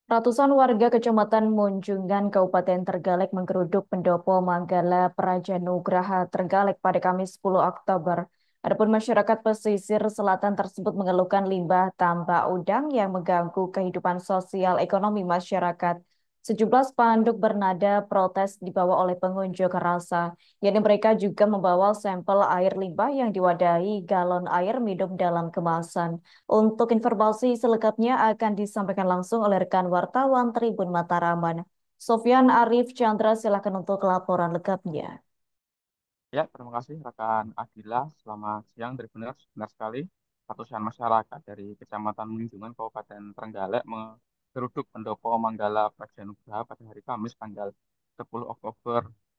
Ratusan warga Kecamatan Munjungan, Kabupaten Trenggalek menggeruduk Pendopo Manggala Prajanugraha Trenggalek pada Kamis 10 Oktober. Adapun masyarakat pesisir selatan tersebut mengeluhkan limbah tambak udang yang mengganggu kehidupan sosial ekonomi masyarakat. Sejumlah spanduk bernada protes dibawa oleh pengunjuk rasa, yakni mereka juga membawa sampel air limbah yang diwadahi galon air minum dalam kemasan. Untuk informasi selengkapnya akan disampaikan langsung oleh rekan wartawan Tribun Mataraman. Sofyan Arif Chandra, silakan untuk laporan lengkapnya. Ya, terima kasih rekan Adila. Selamat siang, benar sekali. Ratusan masyarakat dari Kecamatan Munjungan, Kabupaten Trenggalek menggeruduk Pendopo Manggala Prajanugraha pada hari Kamis tanggal 10 Oktober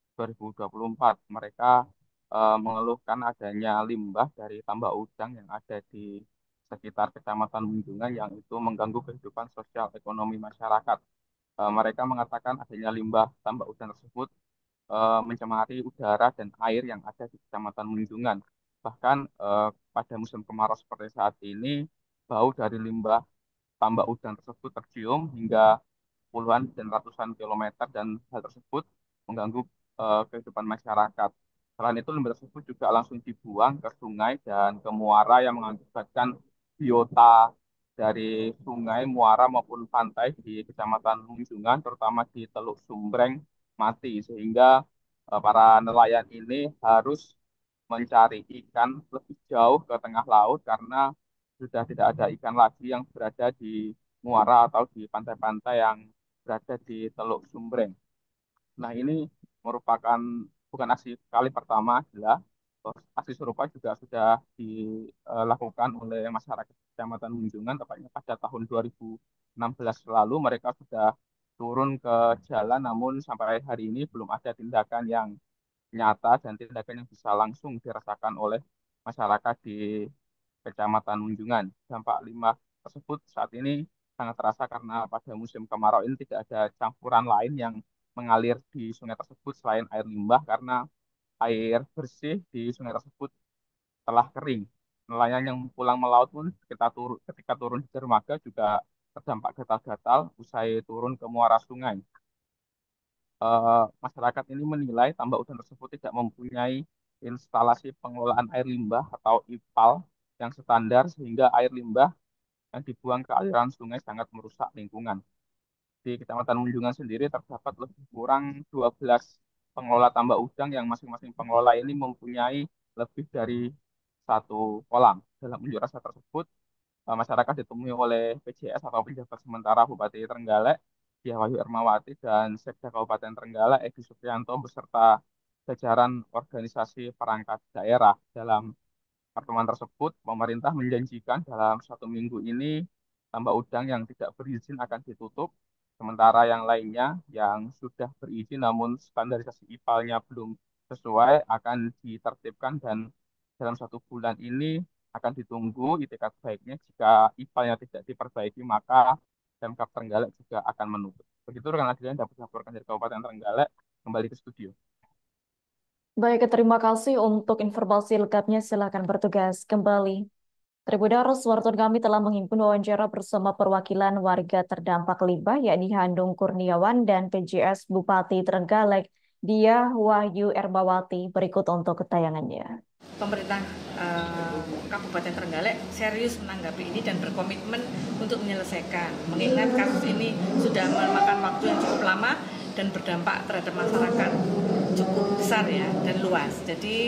2024. Mereka mengeluhkan adanya limbah dari tambak udang yang ada di sekitar Kecamatan Munjungan yang itu mengganggu kehidupan sosial ekonomi masyarakat. Mereka mengatakan adanya limbah tambak udang tersebut mencemari udara dan air yang ada di Kecamatan Munjungan. Bahkan pada musim kemarau seperti saat ini, bau dari limbah tambak udang tersebut tercium hingga puluhan dan ratusan kilometer dan hal tersebut mengganggu kehidupan masyarakat. Selain itu, limbah tersebut juga langsung dibuang ke sungai dan ke muara yang mengakibatkan biota dari sungai, muara maupun pantai di Kecamatan Munjungan, terutama di Teluk Sumbreng, mati. Sehingga para nelayan ini harus mencari ikan lebih jauh ke tengah laut karena sudah tidak ada ikan lagi yang berada di muara atau di pantai-pantai yang berada di Teluk Sumbreng. Nah, ini merupakan bukan aksi kali pertama, adalah aksi serupa juga sudah dilakukan oleh masyarakat Kecamatan Munjungan, tepatnya pada tahun 2016 lalu mereka sudah turun ke jalan, namun sampai hari ini belum ada tindakan yang nyata dan tindakan yang bisa langsung dirasakan oleh masyarakat di Kecamatan Munjungan. Dampak limbah tersebut saat ini sangat terasa karena pada musim kemarau ini tidak ada campuran lain yang mengalir di sungai tersebut selain air limbah karena air bersih di sungai tersebut telah kering. Nelayan yang pulang melaut pun ketika turun di dermaga juga terdampak gatal-gatal usai turun ke muara sungai. Masyarakat ini menilai tambak udang tersebut tidak mempunyai instalasi pengelolaan air limbah atau IPAL yang standar sehingga air limbah yang dibuang ke aliran sungai sangat merusak lingkungan. Di Kecamatan Munjungan sendiri terdapat lebih kurang 12 pengelola tambak udang yang masing-masing pengelola ini mempunyai lebih dari satu kolam. Dalam unjuk rasa tersebut, masyarakat ditemui oleh PJS atau Penjabat Sementara Bupati Trenggalek, Diah Wahyu Ermawati, dan Sekda Kabupaten Trenggalek, Edi Supriyanto, beserta jajaran organisasi perangkat daerah. Dalam pertemuan tersebut, pemerintah menjanjikan dalam 1 minggu ini tambak udang yang tidak berizin akan ditutup, sementara yang lainnya yang sudah berizin namun standarisasi IPAL-nya belum sesuai akan ditertibkan dan dalam 1 bulan ini akan ditunggu itikat baiknya. Jika IPAL-nya tidak diperbaiki, maka Pemkab Trenggalek juga akan menutup. Begitu rekan Adrian dapat laporkan dari Kabupaten Trenggalek, kembali ke studio. Baik, terima kasih untuk informasi lengkapnya. Silakan bertugas kembali. Tribunarus, wartawan kami telah menghimpun wawancara bersama perwakilan warga terdampak limbah, yakni Handung Kurniawan dan PJS Bupati Trenggalek, Diah Wahyu Ermawati. Berikut untuk ketayangannya. Pemerintah Kabupaten Trenggalek serius menanggapi ini dan berkomitmen untuk menyelesaikan. Mengingat kasus ini sudah memakan waktu yang cukup lama dan berdampak terhadap masyarakat cukup besar ya dan luas. Jadi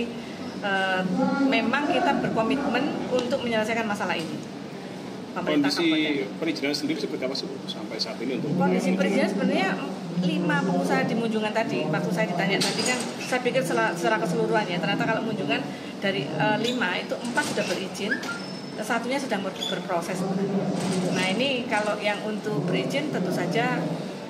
memang kita berkomitmen untuk menyelesaikan masalah ini. Kondisi perizinan sendiri seperti apa sih sampai saat ini untuk kondisi perizinan sebenarnya 5 pengusaha di Munjungan tadi, waktu saya ditanya tadi kan saya pikir secara keseluruhannya, ternyata kalau Munjungan dari 5 itu 4 sudah berizin, satunya sedang berproses. Nah ini kalau yang untuk berizin tentu saja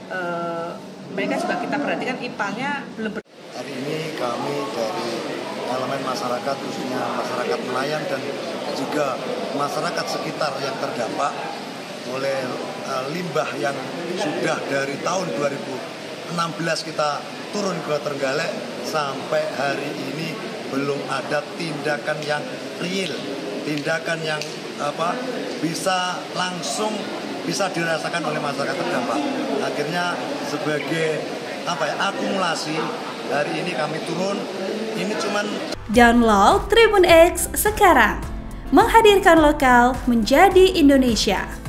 mereka juga kita perhatikan IPAL-nya belum Hari ini kami dari elemen masyarakat, khususnya masyarakat nelayan dan juga masyarakat sekitar yang terdampak oleh limbah yang sudah dari tahun 2016 kita turun ke Trenggalek sampai hari ini belum ada tindakan yang real, tindakan yang bisa langsung bisa dirasakan oleh masyarakat terdampak. Akhirnya sebagai akumulasi, hari ini kami turun. Ini cuman download Tribun X sekarang, menghadirkan lokal menjadi Indonesia.